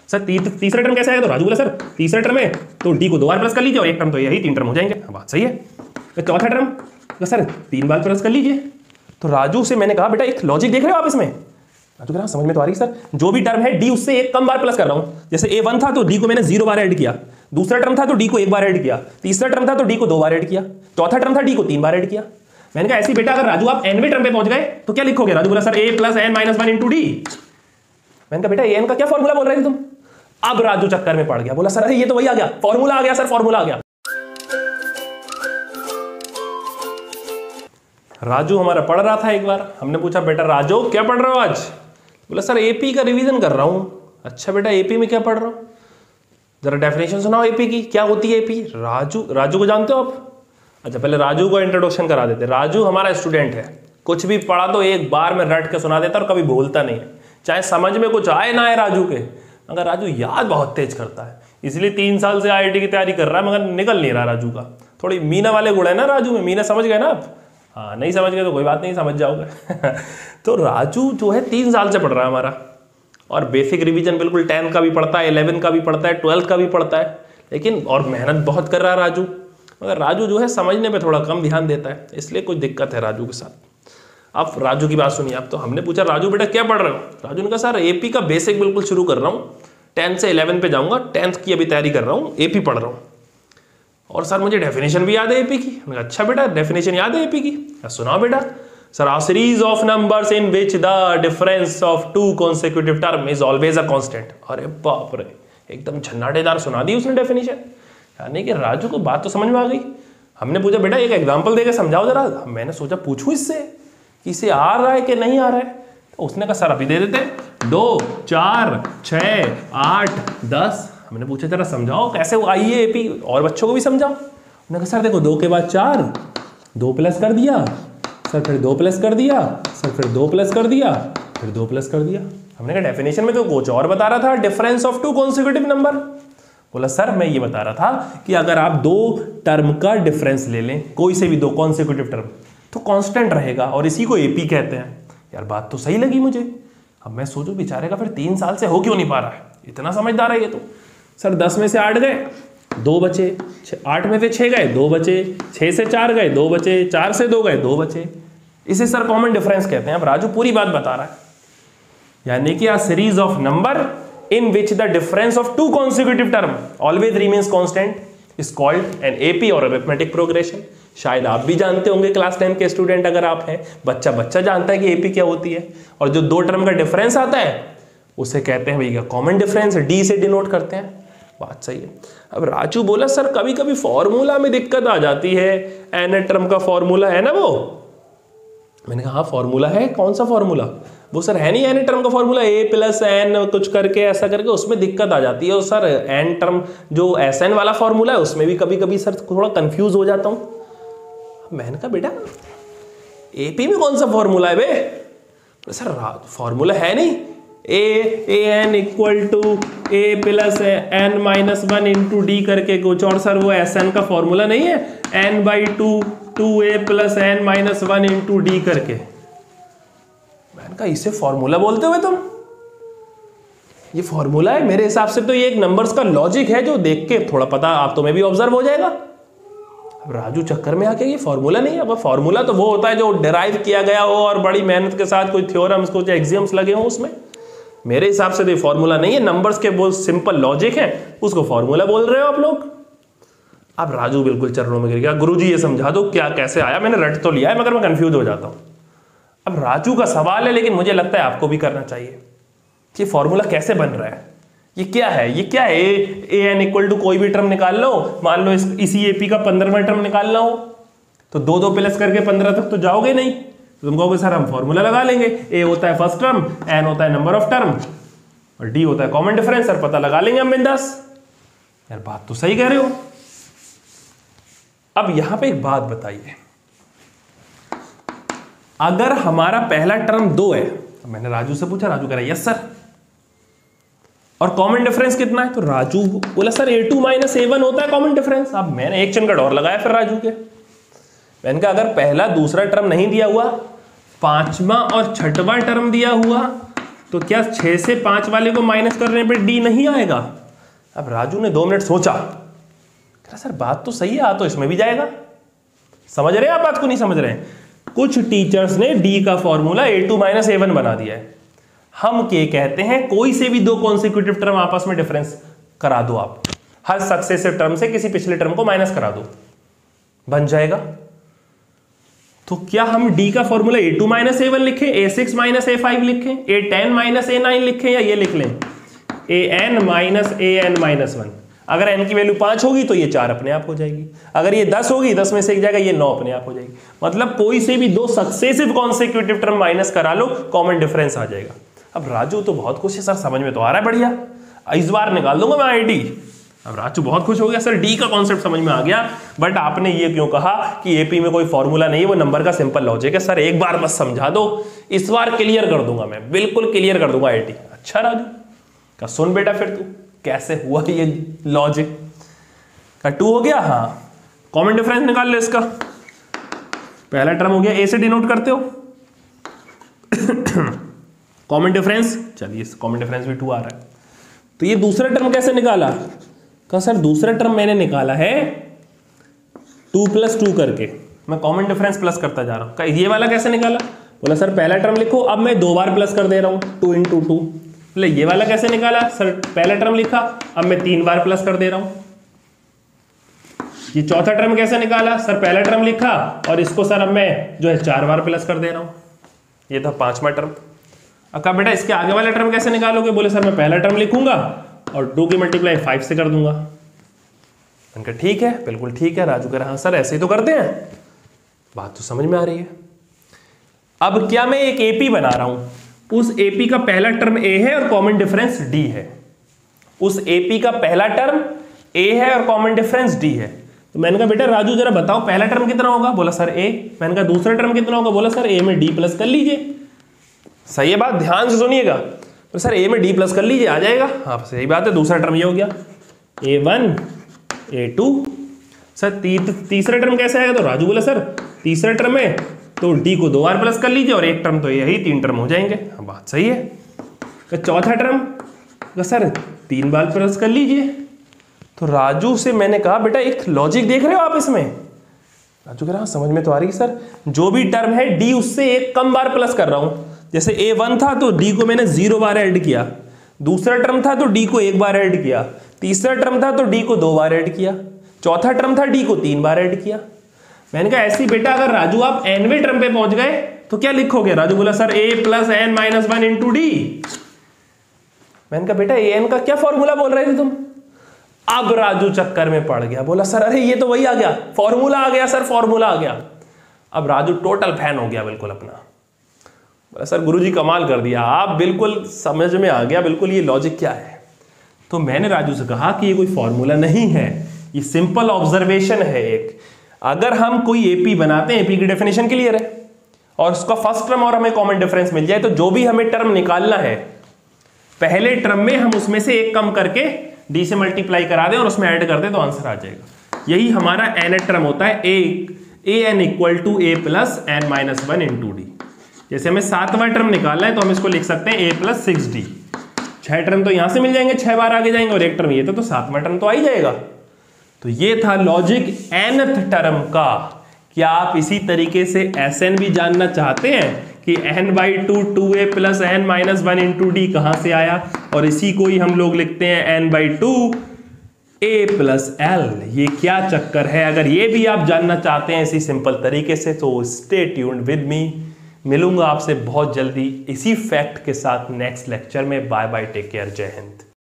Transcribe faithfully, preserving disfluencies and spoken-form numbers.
Sir ती, तीसरा term कैसे आएगा? तो राजू बोला सर तीसरा टर्म है तो डी को दो बार प्लस कर लीजिए और एक टर्म तो यही तीन टर्म हो जाएंगे। बात सही है। तो चौथा टर्म तो सर तीन बार प्लस कर लीजिए। तो राजू से मैंने कहा बेटा एक लॉजिक देख रहे हो आप इसमें? राजू कह रहा समझ में तो आ रही सर, जो भी टर्म है डी उससे एक कम बार प्लस कर रहा हूँ। जैसे ए वन था तो डी को मैंने जीरो बार ऐड किया, दूसरा टर्म था तो डी को एक बार ऐड किया, तीसरा टर्म था तो डी को दो बार ऐड किया, चौथा टर्म था डी को तीन बार ऐड किया। मैंने कहा ऐसी बेटा अगर राजू आप एनवे टर्म पे पहुंच गए तो क्या लिखोगे? राजू बोला sir A plus N minus one into D. मैंने कहा बेटा एन का क्या फॉर्मूला बोल रहे थे तुम? अब राजू चक्कर में पड़ गया, बोला सर ये तो वही आ गया, फॉर्मूला आ गया सर, फॉर्मूला आ गया। राजू हमारा पढ़ रहा था, एक बार हमने पूछा बेटा राजू क्या पढ़ रहे हो आज? बोला सर एपी का रिवीजन कर रहा हूं। अच्छा बेटा एपी में क्या पढ़ रहे हो? जरा डेफिनेशन सुनाओ एपी की, क्या होती है एपी? राजू राजू को जानते हो आप? अच्छा पहले राजू को इंट्रोडक्शन करा देते। राजू हमारा स्टूडेंट है, कुछ भी पढ़ा तो एक बार में रट के सुना देता और कभी भूलता नहीं है, चाहे समझ में कुछ आए ना आए राजू के, मगर राजू याद बहुत तेज करता है। इसलिए तीन साल से आई आई टी की तैयारी कर रहा है मगर निकल नहीं रहा राजू का। थोड़ी मीना वाले गुण है ना राजू में, मीना समझ गए ना आप? हाँ नहीं समझ गए तो कोई बात नहीं, समझ जाओगे। तो राजू जो है तीन साल से पढ़ रहा है हमारा, और बेसिक रिवीजन बिल्कुल टेंथ का भी पढ़ता है, इलेवन का भी पढ़ता है, ट्वेल्थ का भी पढ़ता है, लेकिन और मेहनत बहुत कर रहा है राजू। मगर राजू जो है समझने पे थोड़ा कम ध्यान देता है, इसलिए कुछ दिक्कत है राजू के साथ। अब राजू की बात सुनिए आप। तो हमने पूछा राजू बेटा क्या पढ़ रहे हो? राजू ने कहा सर एपी का बेसिक बिल्कुल शुरू कर रहा हूँ, टेंथ से इलेवन पे जाऊँगा, टेंथ की अभी तैयारी कर रहा हूँ, एपी पढ़ रहा हूँ, और सर मुझे डेफिनेशन भी याद है एपी की। मैंने कहा अच्छा बेटा डेफिनेशन याद है एपी की? सुनाओ बेटा। Sir a series of numbers in which the difference of two consecutive term is always a constant. अरे बाप रे, एकदम झन्नाटेदार सुना दी उसने डेफिनेशन। यानी कि राजू को बात तो समझ में आ गई। हमने पूछा बेटा एक एग्जांपल देके समझाओ जरा। मैंने सोचा पूछूं इससे कि इसे आ रहा है कि नहीं आ रहा है। तो उसने कहा सर अभी दे देते, दो चार छः आठ दस। हमने पूछा जरा समझाओ कैसे वो आई है एपी, और बच्चों को भी समझाओ। उन्होंने कहा सर देखो दो के बाद चार, दो प्लस कर दिया, सर फिर दो प्लस कर दिया, सर फिर दो प्लस कर दिया, फिर दो प्लस कर दिया। हमने कहा डेफिनेशन में तो कुछ और बता रहा था, difference of two consecutive number. बोला सर मैं ये बता रहा था कि अगर आप दो टर्म का डिफरेंस ले लें, कोई से भी दो कॉन्सेक्यूटिव टर्म, तो कांस्टेंट रहेगा और इसी को एपी कहते हैं। यार बात तो सही लगी मुझे। अब मैं सोचूं बेचारे का फिर तीन साल से हो क्यों नहीं पा रहा है, इतना समझदार है ये तो। सर दस में से आठ गए, दो बचे, आठ में से छः गए, दो बचे, छः से चार गए, दो बचे, चार से दो गए, दो बचे। इसे सर कॉमन डिफरेंस कहते हैं। अब राजू पूरी बात बता रहा है, यानी कि a series of number in which the difference of two consecutive term always remains constant is called an A P or arithmetic progression। शायद आप भी जानते होंगे क्लास टेन के स्टूडेंट अगर आप हैं, बच्चा बच्चा जानता है कि एपी क्या होती है। और जो दो टर्म का डिफरेंस आता है उसे कहते हैं भैया कॉमन डिफरेंस, डी से डिनोट करते हैं। बात सही है। अब राजू बोला सर कभी कभी फॉर्मूला में दिक्कत आ जाती है, एन टर्म का फॉर्मूला है ना वो। मैंने कहा हाँ फॉर्मूला है, कौन सा फॉर्मूला? वो सर है नहीं एन टर्म का फॉर्मूला, ए प्लस एन कुछ करके ऐसा करके, उसमें दिक्कत आ जाती है। और सर एन टर्म जो एस एन वाला फॉर्मूला है उसमें भी कभी कभी सर थोड़ा कंफ्यूज हो जाता हूँ। मैंने कहा बेटा एपी में कौन सा फॉर्मूला है बे? सर फॉर्मूला है नहीं, A A N equal to A plus N minus one into D करके कुछ, और सर वो एस एन का फॉर्मूला नहीं है, N by two two A plus N minus one into D करके। मैंने कहा इसे फॉर्मूला बोलते हुए तुम? ये फॉर्मूला है? मेरे हिसाब से तो ये एक नंबर्स का लॉजिक है जो देख के थोड़ा पता आप तुम्हें भी ऑब्जर्व हो जाएगा। अब राजू चक्कर में आके ये फॉर्मूला नहीं है। अब फॉर्मूला तो वो होता है जो डिराइव किया गया हो और बड़ी मेहनत के साथ कोई थ्योरम्स कुछ एक्सियम्स लगे हो उसमें। मेरे हिसाब से तो ये फॉर्मूला नहीं है, नंबर्स के वो सिंपल लॉजिक है, उसको फॉर्मूला बोल रहे हो आप लोग। अब राजू बिल्कुल चरणों में गिर गया, गुरुजी ये समझा दो क्या कैसे आया, मैंने रट तो लिया है मगर मैं कंफ्यूज हो जाता हूं। अब राजू का सवाल है, लेकिन मुझे लगता है आपको भी करना चाहिए कि फॉर्मूला कैसे बन रहा है, ये क्या है, ये क्या है। ए एन इक्वल टू कोई भी टर्म निकाल लो, मान लो इस, इसी एपी का पंद्रहवां टर्म निकालना हो तो दो दो प्लस करके पंद्रह तक तो जाओगे नहीं, तो तुम कहोगे सर हम फॉर्मूला लगा लेंगे। ए होता है फर्स्ट टर्म, एन होता है नंबर ऑफ टर्म, और डी होता है कॉमन डिफरेंस, सर पता लगा लेंगे हम बिंदास। यार बात तो सही कह रहे हो। अब यहां पे एक बात बताइए, अगर हमारा पहला टर्म दो है, तो मैंने राजू से पूछा, राजू कह रहा है यस सर, और कॉमन डिफरेंस कितना है? तो राजू बोला sir A two minus A one होता है कॉमन डिफरेंस। अब मैंने एक चनकट और लगाया फिर राजू के, मैंने कहा अगर पहला दूसरा टर्म नहीं दिया हुआ, पांचवा और छठवां टर्म दिया हुआ, तो क्या छः से पाँच वाले को माइनस करने पे डी नहीं आएगा? अब राजू ने दो मिनट सोचा, कहा सर बात तो सही है, आ तो इसमें भी जाएगा। समझ रहे हैं आप बात को? नहीं समझ रहे हैं? कुछ टीचर्स ने डी का formula A two minus A one बना दिया है। हम क्या कहते हैं, कोई से भी दो कॉन्सिक्यूटिव टर्म आपस में डिफरेंस करा दो, आप हर सक्सेसिव टर्म से किसी पिछले टर्म को माइनस करा दो, बन जाएगा। तो क्या हम डी का formula A two minus A one लिखें, A six minus A five लिखें, A ten minus A nine लिखें, या ये लिख लें A N minus A N minus one? अगर एन की वैल्यू पांच होगी तो ये चार अपने आप हो जाएगी, अगर ये दस होगी दस में से एक जाएगा, ये नौ अपने आप हो जाएगी। मतलब कोई से भी दो सक्सेसिव कॉन्सिक्यूटिव टर्म माइनस करा लो, कॉमन डिफरेंस आ जाएगा। अब राजू तो बहुत खुश है, सर समझ में तो आ रहा है, बढ़िया, इस बार निकाल दूंगा मैं आई डी। अब राजू बहुत खुश हो गया, सर डी का कॉन्सेप्ट समझ में आ गया, बट आपने ये क्यों कहा कि एपी में कोई फॉर्मूला नहीं है, वो नंबर का सिंपल लॉजिक है। सर एक बार बस समझा दो, इस बार क्लियर कर दूंगा मैं, बिल्कुल क्लियर कर दूंगा आई टी। अच्छा राजू का सुन बेटा, फिर तू कैसे हुआ ये लॉजिक का टू हो गया। हाँ, कॉमन डिफरेंस निकाल ले इसका। पहला टर्म हो गया, ए से डिनोट करते हो कॉमन डिफरेंस, चलिए कॉमन डिफरेंस भी टू आ रहा है। तो ये दूसरा टर्म कैसे निकाला? कहा सर दूसरा टर्म मैंने निकाला है टू प्लस टू करके, मैं कॉमन डिफरेंस प्लस करता जा रहा हूं। कहा ये वाला कैसे निकाला? बोला सर पहला टर्म लिखो, अब मैं दो बार प्लस कर दे रहा हूं, टू इंटू टू। बोले ये वाला कैसे निकाला? सर पहला टर्म लिखा, अब मैं तीन बार प्लस कर दे रहा हूं। ये चौथा टर्म कैसे निकाला? सर पहला टर्म लिखा और इसको सर अब मैं जो है चार बार प्लस कर दे रहा हूं। ये था पांचवा टर्म। अब कहा बेटा इसके आगे वाला टर्म कैसे निकालोगे? बोले सर मैं पहला टर्म लिखूंगा और टू की मल्टीप्लाई फाइव से कर दूंगा। मैंने कहा ठीक है, बिल्कुल ठीक है। राजू कह रहा हाँ सर ऐसे ही तो करते हैं, बात तो समझ में आ रही है। अब क्या मैं एक एपी बना रहा हूं, उस एपी का पहला टर्म ए है और कॉमन डिफरेंस डी है। उस एपी का पहला टर्म ए है और कॉमन डिफरेंस डी है। तो मैंने कहा बेटा राजू जरा बताओ पहला टर्म कितना होगा? बोला सर ए। मैंने कहा दूसरा टर्म कितना होगा? बोला सर ए में डी प्लस कर लीजिए। सही है बात, ध्यान से सुनिएगा। तो सर ए में डी प्लस कर लीजिए, आ जाएगा। हाँ सही बात है, दूसरा टर्म ये हो गया A one A two. Sir ती, तीसरा टर्म कैसे आएगा? तो राजू बोला सर तीसरा टर्म है तो डी को दो बार प्लस कर लीजिए और एक टर्म तो यही, तीन टर्म हो जाएंगे। हाँ बात सही है। तो चौथा टर्म तो सर तीन बार प्लस कर लीजिए। तो राजू से मैंने कहा बेटा एक लॉजिक देख रहे हो आप इसमें? राजू कह रहा समझ में तो आ रही है सर, जो भी टर्म है डी उससे एक कम बार प्लस कर रहा हूं। जैसे ए वन था तो डी को मैंने जीरो बार ऐड किया, दूसरा टर्म था तो डी को एक बार ऐड किया, तीसरा टर्म था तो डी को दो बार ऐड किया, चौथा टर्म था डी को तीन बार ऐड किया। मैंने कहा ऐसी बेटा अगर राजू आप एनवें टर्म पे पहुंच गए तो क्या लिखोगे? राजू बोला sir A plus N minus one into D. मैंने कहा बेटा ए एन का क्या फॉर्मूला बोल रहे थे तुम? अब राजू चक्कर में पड़ गया, बोला सर अरे ये तो वही आ गया, फॉर्मूला आ गया सर, फॉर्मूला आ गया। अब राजू टोटल फैन हो गया बिल्कुल अपना। बोला सर गुरुजी कमाल कर दिया, आप बिल्कुल समझ में आ गया बिल्कुल ये लॉजिक क्या है। तो मैंने राजू से कहा कि ये कोई फॉर्मूला नहीं है, ये सिंपल ऑब्जर्वेशन है एक। अगर हम कोई एपी बनाते हैं, एपी की डेफिनेशन क्लियर है, और उसका फर्स्ट टर्म और हमें कॉमन डिफरेंस मिल जाए तो जो भी हमें टर्म निकालना है पहले टर्म में हम उसमें से एक कम करके डी से मल्टीप्लाई करा दें और उसमें ऐड कर दें तो आंसर आ जाएगा। यही हमारा एन टर्म होता है, A A N equal to A plus N minus one into D. जैसे हमें सातवां टर्म निकालना है तो हम इसको लिख सकते हैं ए प्लस सिक्स डी। छह टर्म तो यहां से मिल जाएंगे, छह बार आगे जाएंगे, और एक टर्म ये था तो सातवां टर्म तो आ ही जाएगा। तो ये था लॉजिक एनथ टर्म का। क्या आप इसी तरीके से एस एन भी जानना चाहते हैं कि N by two two A plus N minus one into D कहां से आया? और इसी को ही हम लोग लिखते हैं N by two A plus L. ये क्या चक्कर है? अगर ये भी आप जानना चाहते हैं इसी सिंपल तरीके से तो स्टे ट्यून्ड विद मी। मिलूंगा आपसे बहुत जल्दी इसी फैक्ट के साथ नेक्स्ट लेक्चर में। बाय बाय, टेक केयर, जय हिंद।